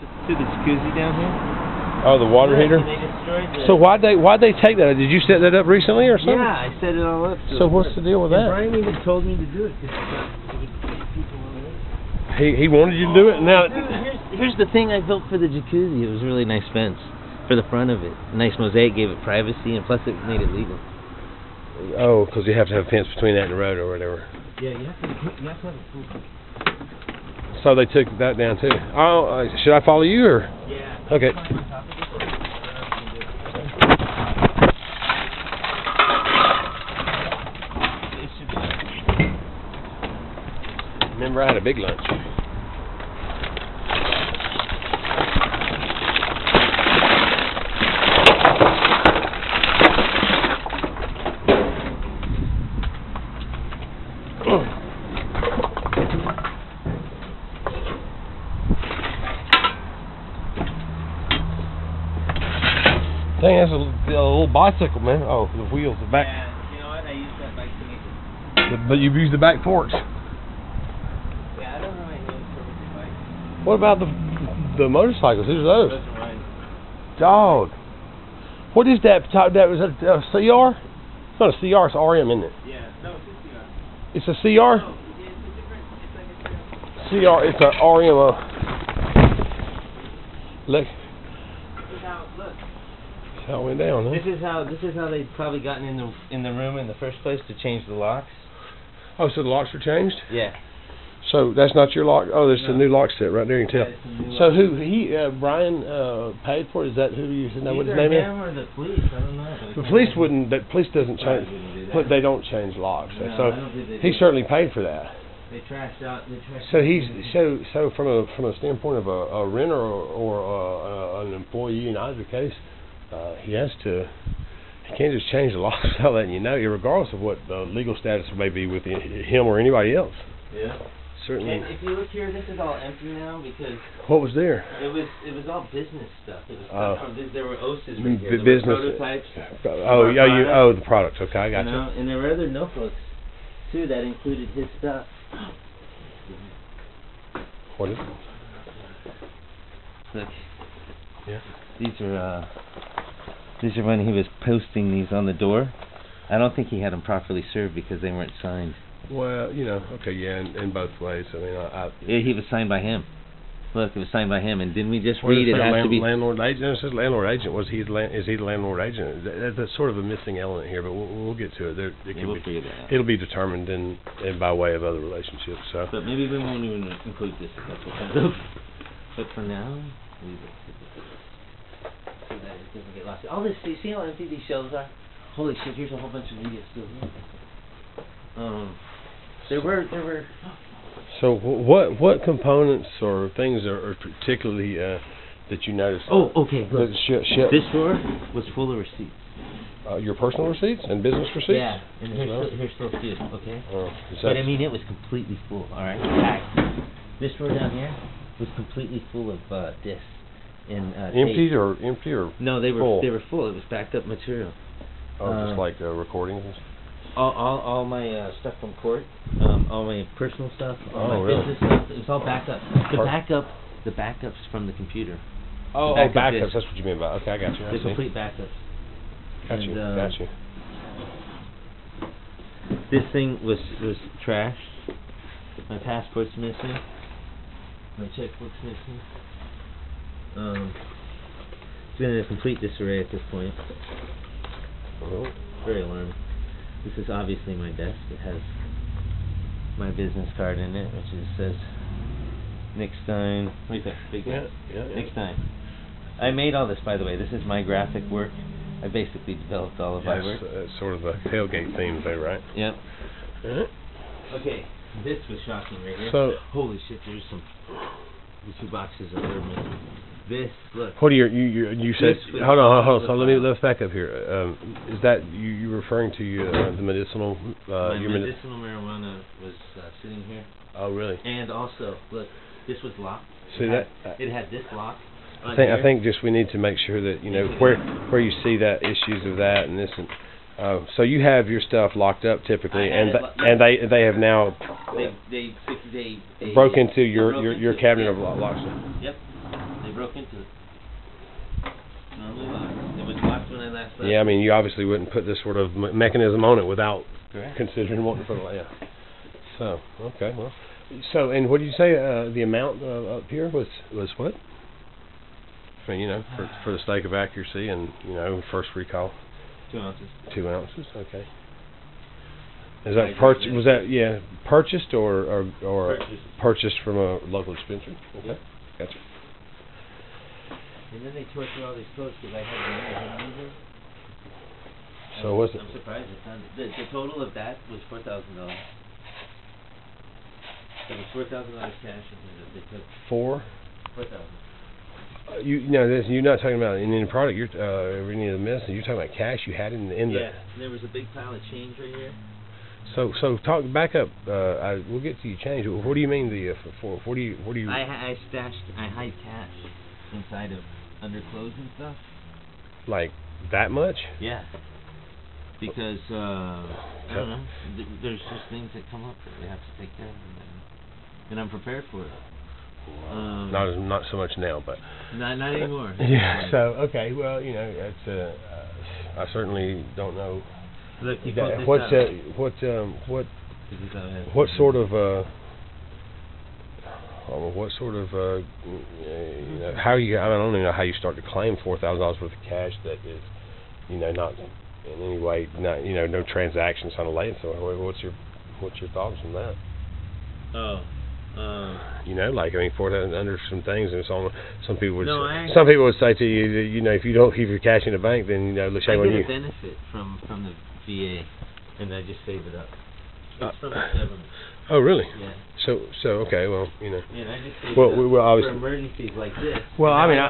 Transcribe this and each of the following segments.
to the jacuzzi down here. Oh, the water heater. And they destroyed the... So why'd they take that? Did you set that up recently or something? Yeah, I set it all up. So what's the deal with that? Brian even told me to do it because it would keep people away. He wanted you to do it, and now. Here's the thing I built for the jacuzzi. It was a really nice fence for the front of it. A nice mosaic, gave it privacy, and plus it made it legal. Oh, because you have to have a fence between that and the road or whatever. Yeah, you have to have a pool. So they took that down too. Oh, should I follow you or? Yeah. Okay. Remember, I had a big lunch. Dang, that's a little bicycle, man. Oh, the wheels, the back. Yeah, you know what? I used that bike to make it. But you've used the back forks. Yeah, I don't know my nose for the bike. What about the motorcycles? Who's those? Those are mine. Dog. What is that? That was a CR? It's not a CR. It's RM, isn't it? Yeah, no, it's a CR. It's a CR. No, it's a different. It's like a CR. It's a RM. Look. This is how it looks. How it went down, huh? This is how they'd probably gotten in the room in the first place to change the locks. Oh, so the locks were changed? Yeah. So that's not your lock? Oh, there's a new lock set right there. You can tell. Yeah, so who Brian paid for it? Is that who you know what his name is? Either him or the police. I don't know. The police wouldn't. The police doesn't change. Do But they don't change locks. No, So I don't think they he do. certainly paid for that. They trashed out. So he's so from a standpoint of a renter or an employee in either case, he has to. He can't just change the law without letting you know, regardless of what the legal status may be with him or anybody else. Yeah. Certainly. And if you look here, this is all empty now because What was there? it was all business stuff. It was stuff from there were OSAs right here. There Business were prototypes. The products. Okay, I got you. And there were other notebooks too that included his stuff. What is it? Look. Yeah. These are when he was posting these on the door. I don't think he had them properly served because they weren't signed. Well, okay, yeah, in both ways. I mean, He was signed by him. Look, it was signed by him, and didn't we just What read is it that, has to be landlord agent? It says landlord agent. Is he the landlord agent? That's sort of a missing element here, but we'll get to it. we'll figure that out. It'll be determined in by way of other relationships. So. But maybe we won't even include this if that's what comes up. But for now, leave it. So that it doesn't get lost. All this, you see how empty these shelves are? Holy shit, here's a whole bunch of media still here. There were. So what components or things are particularly that you noticed? Oh, okay. Look, this drawer was full of receipts. Your personal receipts and business receipts? Yeah, and here's still a few, okay? But I mean, it was completely full, alright? Packed. This drawer down here was completely full of discs. Empty or no, they were full? They were full. It was backed up material. Just like recordings? All my stuff from court, all my personal stuff, all my really? business stuff, it was all backed up. The backups from the computer. Oh, backups, that's what you mean by, okay, I got you. The complete backups. Got you. This thing was trashed. My passport's missing. My checkbook's missing. It's been in a complete disarray at this point. Oh. Very alarming. This is obviously my desk. It has my business card in it, which says Nick Stein. What do you think? Big guy? Yeah. Nick Stein. I made all this, by the way. This is my graphic work. I basically developed all of my work. It's sort of a tailgate theme there, right? Yep. Uh-huh. Okay, this was shocking right here. So, holy shit, there's the 2 boxes of herb missing. This, look. What are you said? Hold on. So let's back up here. Is that you referring to the medicinal? My medicinal marijuana was sitting here. Oh, really? And also, look, this was locked. See it had this lock. I think just we need to make sure that where you see that issues of that and this and so you have your stuff locked up typically, and they have now they broke into your cabinet of locks. Yep. They broke into it. Normally locked. It was locked when I last left. Yeah, I mean, you obviously wouldn't put this sort of mechanism on it without Correct. considering wanting to put it. Yeah. So okay, well, so and what did you say? The amount up here was what? I mean, for the sake of accuracy and first recall. 2 ounces. 2 ounces. Okay. Is that was that purchased or purchased from a local dispensary? Okay. Yep. Gotcha. And then they tore through all these codes because I had them either. So what's it? I'm surprised it's not. The total of that was $4,000. So it was $4,000 cash, and they took 4,000. You're not talking about in any product. You're any of the medicine. You're talking about cash you had in the. Yeah, there was a big pile of change right here. So talk back up. We'll get to your change. What do you mean what do you? I hide cash inside of underclothes and stuff. Like that much? Yeah. Because I don't know. There's just things that come up that we have to take care of, and I'm prepared for it. Not so much now, but not anymore. Yeah. So okay, well, that's I certainly don't know. Look, What sort of how you? I don't even know how you start to claim $4,000 worth of cash that is not in any way no transactions on the late. So what's your thoughts on that? Like I mean, 4,000 under some things, and so some people would some people would say to you that if you don't keep your cash in the bank, then shame on you. I get a benefit from the VA, and I just save it up. It's from the government. Oh, really? Yeah. So okay, well, Yeah, I just save well, it up we obviously for emergencies like this. Well, I mean,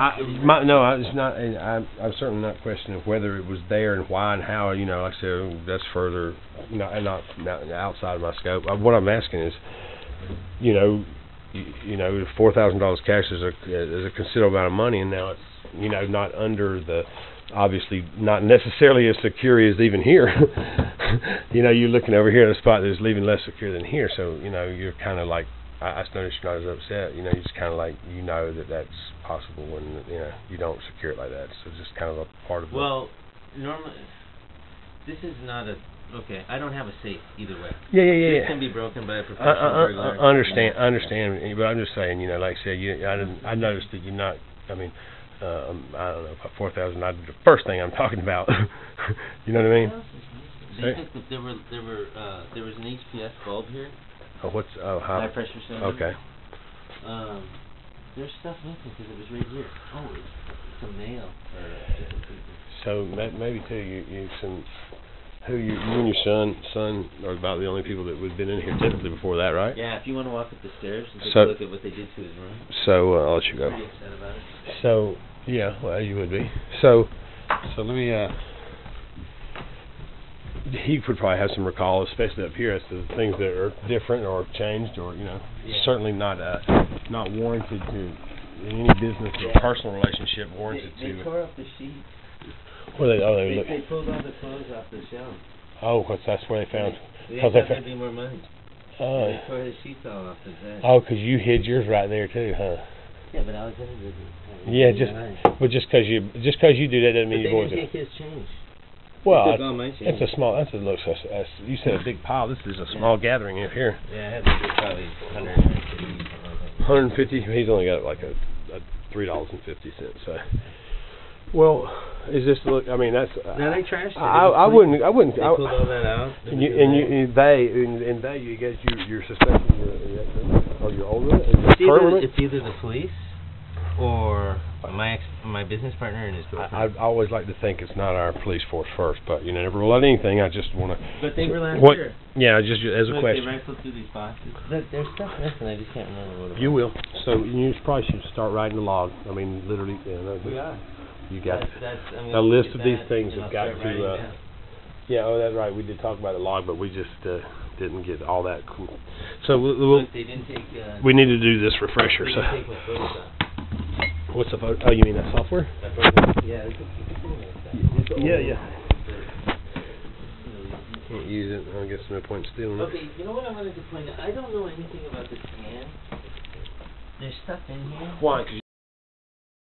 I'm certainly not questioning whether it was there and why and how. Like I said, that's further, not outside of my scope. What I'm asking is, $4,000 cash is a considerable amount of money, and now it's not under the. Obviously not necessarily as secure as even here. You're looking over here at a spot that's even less secure than here, so you're kind of like I noticed you're not as upset. You're just kind of like that's possible when you don't secure it like that. So just kind of a part of Well, normally this is not a okay. I don't have a safe either way. Yeah. It can be broken by a professional burglar. Understand, but I'm just saying, like I said, I noticed that you're not. I mean. I don't know, about 4,000. The first thing I'm talking about. You know what I mean? There was an HPS bulb here. How? High pressure cylinder. Okay. There's stuff missing because it was right here. Oh, it's a male. So maybe too, you and your son are about the only people that would have been in here typically before that, right? Yeah, if you want to walk up the stairs and take a look at what they did to his room. So I'll let you go. Pretty upset about it. So yeah, well you would be. So let me. He would probably have some recall, especially up here, as to things that are different or changed, or certainly not warranted to in any business or personal relationship warranted to. They tore up the sheet. Well, they pulled all the clothes off the shelf. Oh, that's where they found. They thought there'd be more money. They tore the sheets all off the bed. Oh, because you hid yours right there too, huh? Yeah, but Alexander didn't. Yeah, just because you do that doesn't mean you're going to. They didn't take his change. Well, it's a small. That's a look. You said a big pile. This is a small gathering up here. Yeah, I had to do probably 150. 150. He's only got like a $3.50. So. Well, is this look? I mean, that's. Now they trashed it. I wouldn't. They pulled all that out. You guess you're suspecting or you're older. It's either the police or my business partner and his girlfriend. I always like to think it's not our police force first, but never rule out anything. I just want to. But they were last year. Yeah, just as a question. They rifled through these boxes. There's stuff missing. I just can't remember what it was. You will. So you probably should start writing the log. I mean, literally. We are. You got a list of these things have got to. Yeah, that's right. We did talk about the log, but we just didn't get all that cool. So they didn't take. We need to do this refresher. They didn't take my Photoshop. What's the photo? Oh, you mean that software? Yeah. Yeah. Can't use it. I guess no point in stealing it. Okay, you know what I wanted to point out? I don't know anything about this can. There's stuff in here. Why? Because